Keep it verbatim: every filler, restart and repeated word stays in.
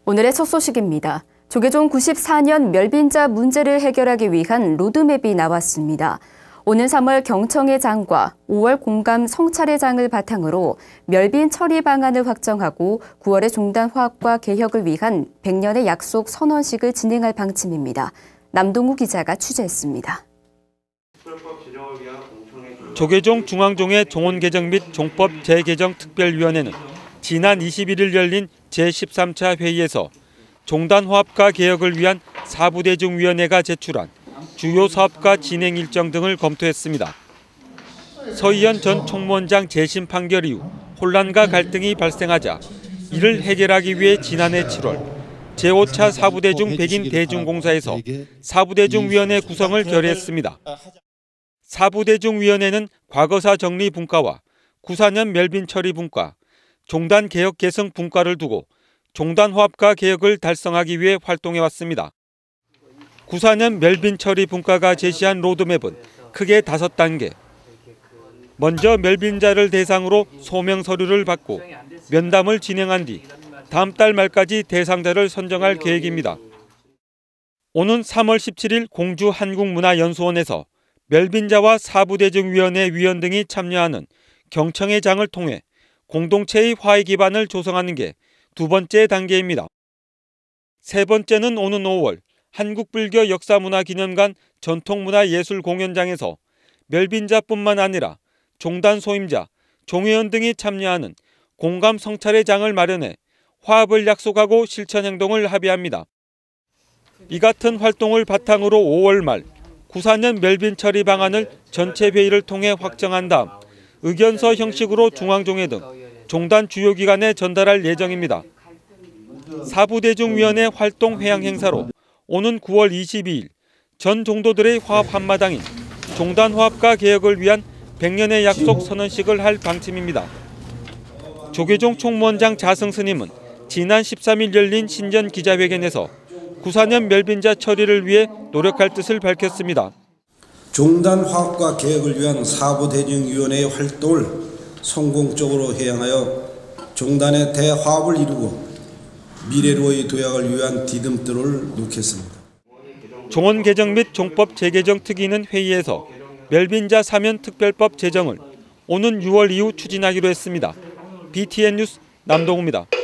오늘의 첫 소식입니다. 조계종 구십사 년 멸빈자 문제를 해결하기 위한 로드맵이 나왔습니다. 오는 삼월 경청의 장과 오월 공감 성찰의 장을 바탕으로 멸빈 처리 방안을 확정하고 구월에 종단 화합과 개혁을 위한 백 년의 약속 선언식을 진행할 방침입니다. 남동우 기자가 취재했습니다. 조계종 중앙종의 종원 개정 및 종법 재개정 특별위원회는 지난 이십일 일 열린 제십삼 차 회의에서 종단 화합과 개혁을 위한 사부대중위원회가 제출한 주요 사업과 진행 일정 등을 검토했습니다. 서희연 전 총무원장 재심 판결 이후 혼란과 갈등이 발생하자 이를 해결하기 위해 지난해 칠월 제오 차 사부대중 백인 대중공사에서 사부대중위원회 구성을 결의했습니다. 사부대중위원회는 과거사 정리 분과와 구십사 년 멸빈 처리 분과, 종단 개혁 개성 분과를 두고 종단 화합과 개혁을 달성하기 위해 활동해왔습니다. 구십사 년 멸빈 처리 분과가 제시한 로드맵은 크게 다섯 단계. 먼저 멸빈자를 대상으로 소명 서류를 받고 면담을 진행한 뒤 다음 달 말까지 대상자를 선정할 계획입니다. 오는 삼월 십칠 일 공주 한국문화연수원에서 멸빈자와 사부대중위원회 위원 등이 참여하는 경청의 장을 통해 공동체의 화해 기반을 조성하는 게 두 번째 단계입니다. 세 번째는 오는 오월 한국불교 역사문화기념관 전통문화예술공연장에서 멸빈자뿐만 아니라 종단 소임자, 종회원 등이 참여하는 공감 성찰의 장을 마련해 화합을 약속하고 실천 행동을 합의합니다. 이 같은 활동을 바탕으로 오월 말 구십사 년 멸빈 처리 방안을 전체 회의를 통해 확정한 다음 의견서 형식으로 중앙종회 등 종단 주요 기관에 전달할 예정입니다. 사부대중위원회 활동 회향 행사로 오는 구월 이십이일 전 종도들의 화합 한마당인 종단 화합과 개혁을 위한 백 년의 약속 선언식을 할 방침입니다. 조계종 총무원장 자승 스님은 지난 십삼 일 열린 신년 기자회견에서 구십사 년 멸빈자 처리를 위해 노력할 뜻을 밝혔습니다. 종단 화합과 개혁을 위한 사부대중위원회의 활동을 성공적으로 회행하여 종단의 대화합을 이루고 미래로의 도약을 위한 디딤돌을 놓겠습니다. 종원 개정 및 종법 재개정 특위는 회의에서 멸빈자 사면 특별법 제정을 오는 유월 이후 추진하기로 했습니다. 비티엔 뉴스 남동우입니다.